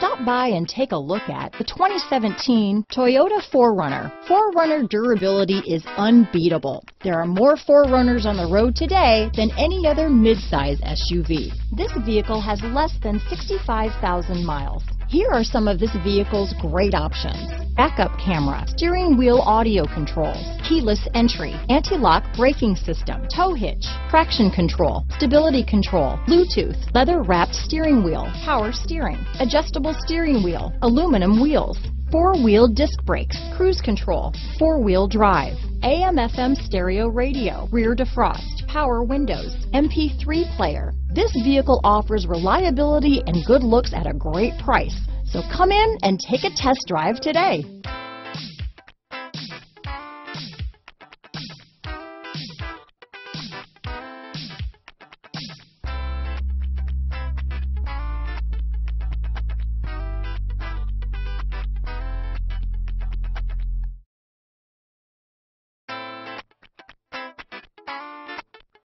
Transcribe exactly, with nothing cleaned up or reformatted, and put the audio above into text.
Stop by and take a look at the twenty seventeen Toyota four runner. four runner durability is unbeatable. There are more four runners on the road today than any other midsize S U V. This vehicle has less than sixty-five thousand miles. Here are some of this vehicle's great options: backup camera, steering wheel audio controls, keyless entry, anti-lock braking system, tow hitch, traction control, stability control, Bluetooth, leather-wrapped steering wheel, power steering, adjustable steering wheel, aluminum wheels, four-wheel disc brakes, cruise control, four-wheel drive, A M F M stereo radio, rear defrost, power windows, M P three player. This vehicle offers reliability and good looks at a great price. So come in and take a test drive today.